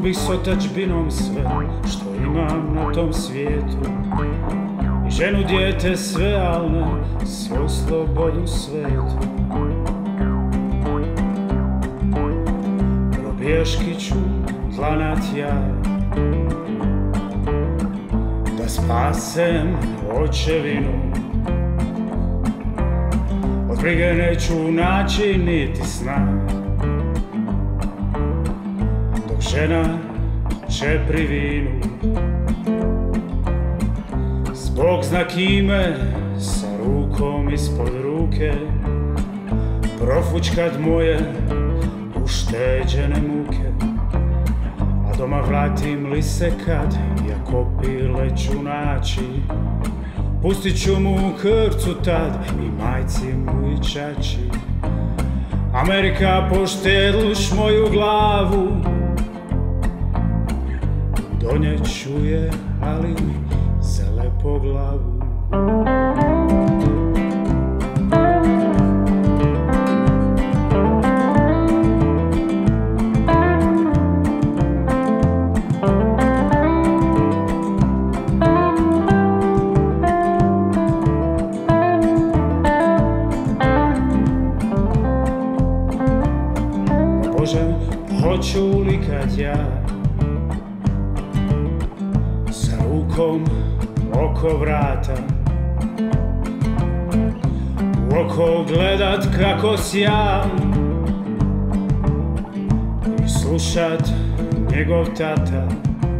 bih s otadžbinom sve što imam na tom svijetu, i ženu, dijete, sve, al ne svoju slobodu svetu. Probiješki ću dlanat ja, da spasem očevinu. Od brige neću naći niti sna, dok žena čepri vinu. Zbog zna kime sa rukom ispod ruke profućkat moje ušteđene muke. A doma vratim li se kad, iako pile ću naći, pustit ću mu krcu tad i majci mu i čači. Amerika, poštedluš moju glavu, donijet ću je, ali za lepo glavu. Bože, hoću li kad ja sa rukom oko vrata u oko gledat kako sjam i slušat njegov tata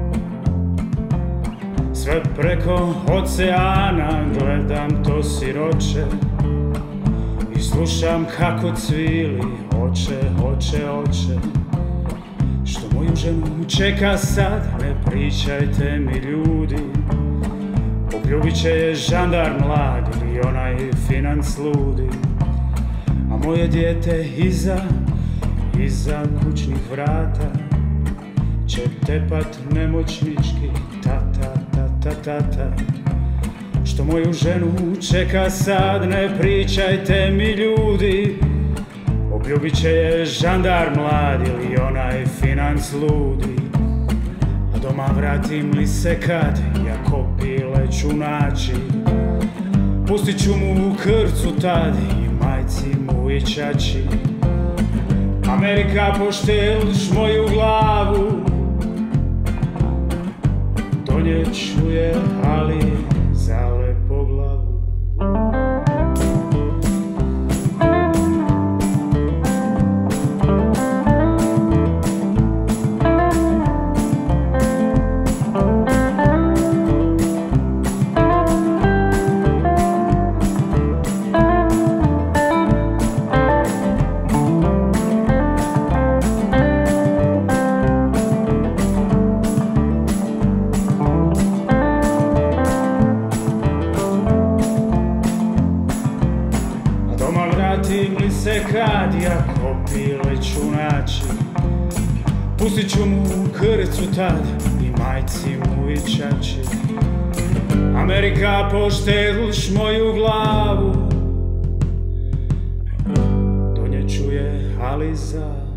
sve preko oceana. Gledam to siroče i slušam kako cvili oče, oče, oče, što moju ženu čeka sad. Ne pričajte mi ljudi, obljubit će je žandar mlad ili onaj financ ludi. A moje dijete iza kućnih vrata će tepat nemoćnički tata, tata, tata, što moju ženu čeka sad. Ne pričajte mi ljudi, obljubit će je žandar mlad ili onaj financ ludi. A doma vratim li se kad, iako pile ću naći, pustit ću mu krcu tad i majci mu i čači. Amerika, poštedluš moju glavu, donijet ću je, ali za lepo glavu. Vratim li se kad, iako pile ću naći, pustit ću mu krcu tad i majci mu i čači. Amerika, poštedluš moju glavu, donijet ću je, ali za